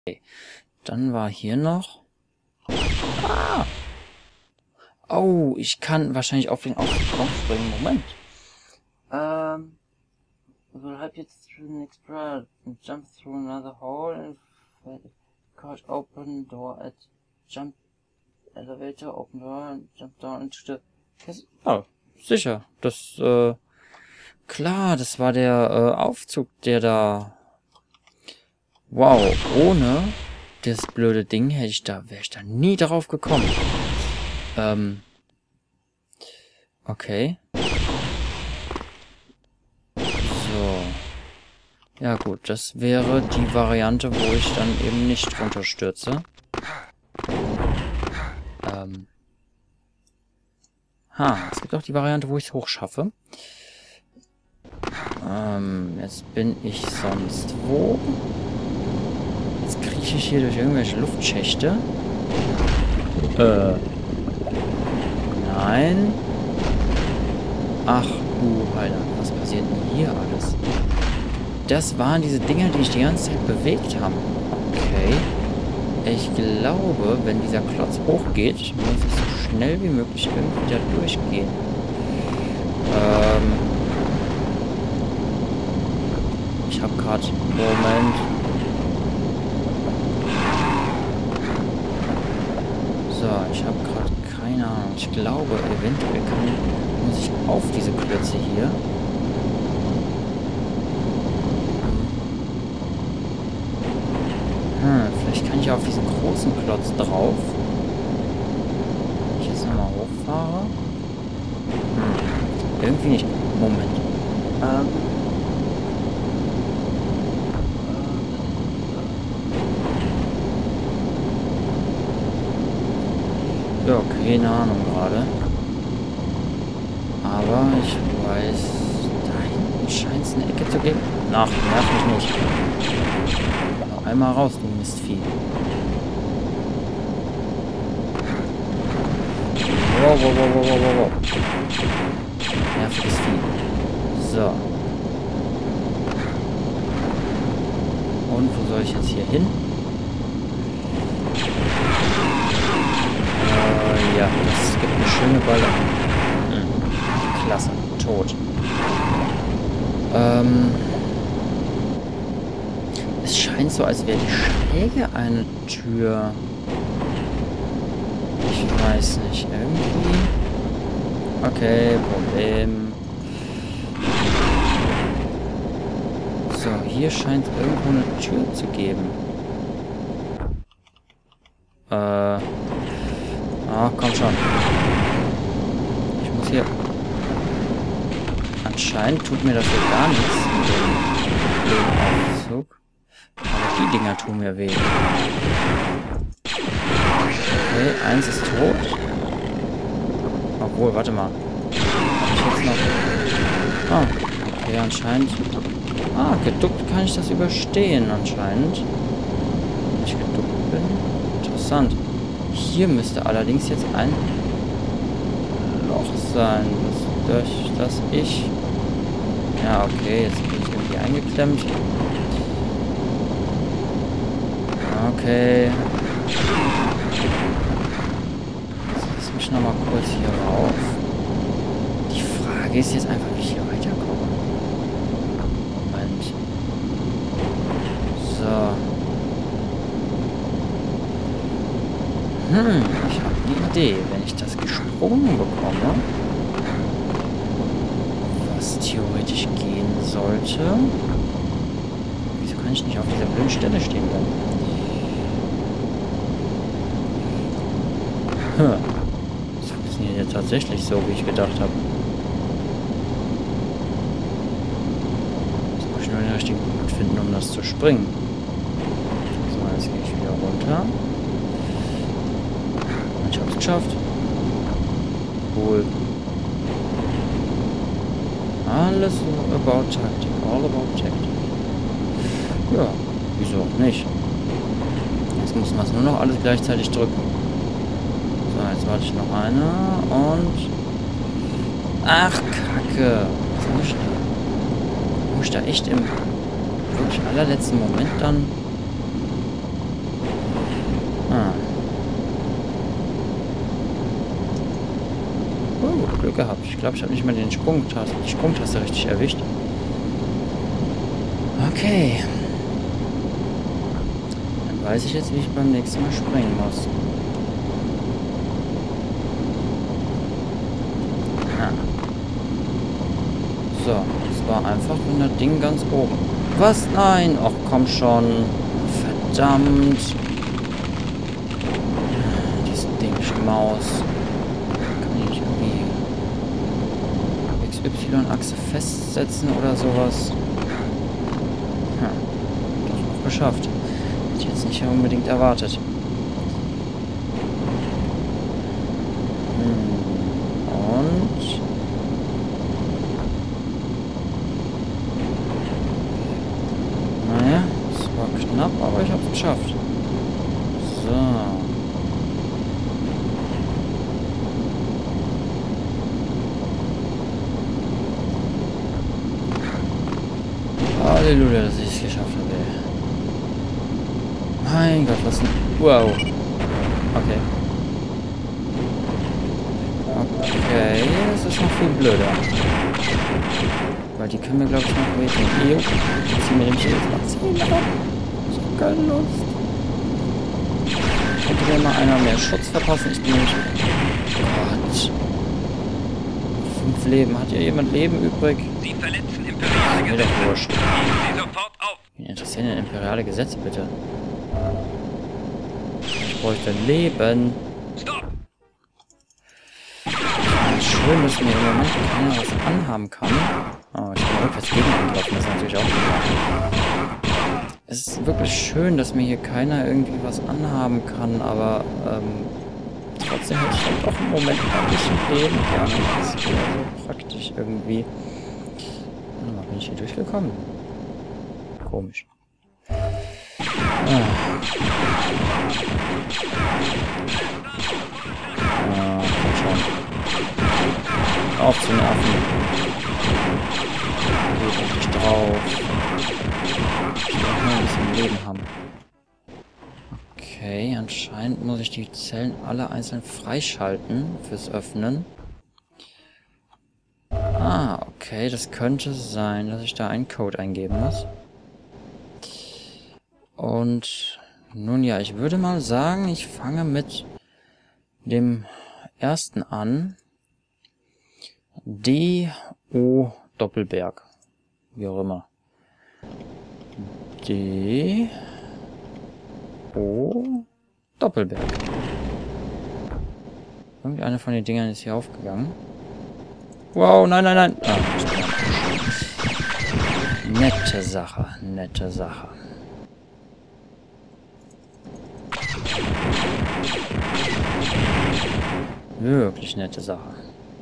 Dann war hier noch... Ah! Oh, ich kann wahrscheinlich auf den Aufzug springen. Moment. We'll help you through the next part and jump through another hole and cut open door at jump elevator, open door and jump down into the... Oh, sicher. Das, klar, das war der Aufzug, der da... Wow, ohne das blöde Ding wäre ich da nie drauf gekommen. Okay. So. Ja gut, das wäre die Variante, wo ich dann eben nicht runterstürze. Es gibt auch die Variante, wo ich es hochschaffe. Jetzt bin ich sonst wo? Jetzt krieche ich hier durch irgendwelche Luftschächte. Nein. Ach du Heiland, was passiert denn hier alles? Das waren diese Dinger, die ich die ganze Zeit bewegt habe. Okay. Ich glaube, wenn dieser Klotz hochgeht, muss ich so schnell wie möglich irgendwie da durchgehen. Ich habe gerade... Moment. So, ich habe gerade keine Ahnung. Ich glaube, eventuell muss ich auf diese Klötze hier. Vielleicht kann ich auf diesen großen Klotz drauf. Wenn ich jetzt nochmal hochfahre. Irgendwie nicht. Moment. Ja, keine Ahnung gerade. Aber ich weiß, da hinten scheint es eine Ecke zu geben. Ach, nerv mich nicht. Einmal raus, du Mistvieh. Wow. Nerviges Vieh. So. Und wo soll ich jetzt hier hin? Ja, das gibt eine schöne Balle. Klasse. Tot. Es scheint so, als wäre die Schräge eine Tür. Ich weiß nicht. Irgendwie. Okay, Problem. So, hier scheint es irgendwo eine Tür zu geben. Komm schon. Ich muss hier... Anscheinend tut mir dafür gar nichts mit dem Aufzug. Aber die Dinger tun mir weh. Okay, eins ist tot. Obwohl, warte mal. Hab ich jetzt noch... okay, anscheinend... geduckt kann ich das überstehen, anscheinend. Wenn ich geduckt bin. Interessant. Hier müsste allerdings jetzt ein Loch sein, durch das ich... Ja, okay, jetzt bin ich irgendwie eingeklemmt. Okay. Jetzt lass mich nochmal kurz hier rauf. Die Frage ist jetzt einfach, wie ich hier weiterkomme. Moment. So. Ich habe eine Idee. Wenn ich das gesprungen bekomme, was theoretisch gehen sollte... Wieso kann ich nicht auf dieser blöden Stelle stehen bleiben? Das funktioniert ja tatsächlich so, wie ich gedacht habe. Jetzt muss ich nur den richtigen Punkt finden, um das zu springen. So, jetzt gehe ich wieder runter. Ich hab's geschafft. Cool. Alles about Taktik. All about Taktik. Ja, wieso auch nicht? Jetzt muss man es nur noch alles gleichzeitig drücken. So, jetzt warte ich noch eine und... Ach, Kacke. Was muss ich da? Muss ich da echt im wirklich allerletzten Moment dann... Glück gehabt. Ich glaube, ich habe nicht mal die Sprungtaste richtig erwischt. Okay. Dann weiß ich jetzt, wie ich beim nächsten Mal springen muss. So, das war einfach nur das Ding ganz oben. Was? Nein! Ach, komm schon. Verdammt. Diese Dingschmaus. Kann ich nicht irgendwie XY-Achse festsetzen oder sowas? Doch noch geschafft. Hätte ich jetzt nicht unbedingt erwartet. Und... Naja, es war knapp, aber ich habe es geschafft. So. Halleluja, dass ich es geschafft habe. Mein Gott, was ein... Wow. Okay. Okay, das ist noch viel blöder. Weil die können mir, glaube ich, noch wehtun. Hier. Ich ziehe mir nämlich jetzt mal 10 ab. Ich habe keine Lust. Könnte mir mal einer mehr Schutz verpassen. Ich bin nämlich... Gott. 5 Leben. Hat hier jemand Leben übrig? Sie verletzen imperiale Mir Gesetze. doch wurscht. Geben Sie sofort auf. Wie interessieren denn imperiale Gesetze, bitte? Ich bräuchte Leben. Stopp! Schön, dass mir im Moment keiner was anhaben kann. Oh, ich bin rückwärts gegen angelaufen, das ist natürlich auch gut. Es ist wirklich schön, dass mir hier keiner irgendwie was anhaben kann, aber trotzdem hätte ich dann doch im Moment ein bisschen Leben gerne. Das ist ja so praktisch irgendwie. Warte mal, bin ich hier durchgekommen? Komisch. Komm schon. Auf zu nerven. Geht endlich drauf. Ich will auch nur ein bisschen Leben haben. Okay, anscheinend muss ich die Zellen alle einzeln freischalten fürs Öffnen. Ah, okay, das könnte sein, dass ich da einen Code eingeben muss. Und nun ja, ich würde mal sagen, ich fange mit dem ersten an. D.O. Doppelberg. Wie auch immer. D.O. Doppelberg. Irgendeine von den Dingern ist hier aufgegangen. Wow, nein, nein, nein. Ah, nette Sache, nette Sache. Wirklich nette Sache.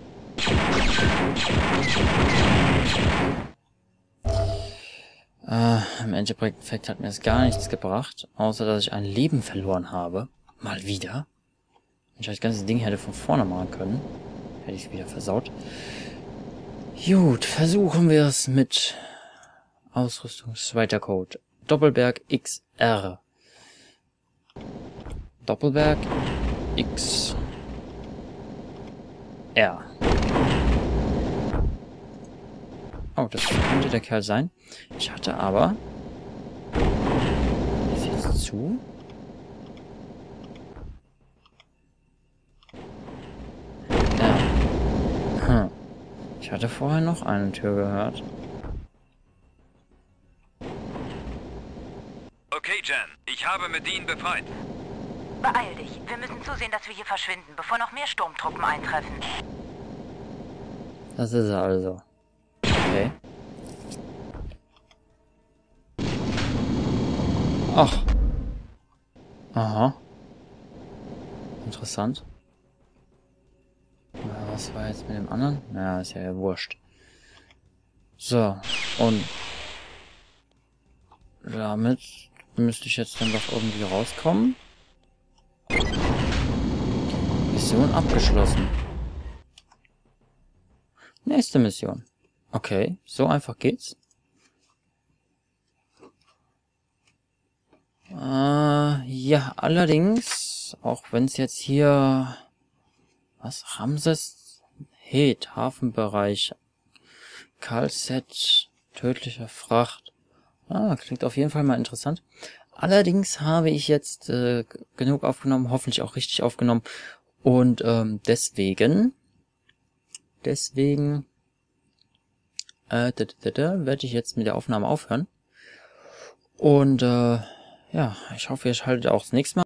Im Endeffekt hat mir es gar nichts gebracht, außer dass ich ein Leben verloren habe. Mal wieder. Wenn ich das ganze Ding hätte von vorne machen können, hätte ich es wieder versaut. Gut, versuchen wir es mit Ausrüstung. Zweiter Code. Doppelberg XR. Doppelberg XR. Oh, das könnte der Kerl sein. Ich hatte aber... Ist jetzt zu? Ja. Ich hatte vorher noch eine Tür gehört. Okay, Jan. Ich habe Medin befreit. Beeil dich. Wir müssen zusehen, dass wir hier verschwinden, bevor noch mehr Sturmtruppen eintreffen. Das ist er also. Okay. Ach. Aha. Interessant. Was war jetzt mit dem anderen? Naja, ist ja wurscht. So. Und damit müsste ich jetzt dann doch irgendwie rauskommen. Mission abgeschlossen. Nächste Mission. Okay, so einfach geht's. Ja, allerdings, auch wenn es jetzt hier... Was? Ramses Het, Hafenbereich, Kalset, tödlicher Fracht. Klingt auf jeden Fall mal interessant. Allerdings habe ich jetzt genug aufgenommen, hoffentlich auch richtig aufgenommen. Und deswegen werde ich jetzt mit der Aufnahme aufhören. Und ja, ich hoffe, ihr schaltet auch das nächste Mal.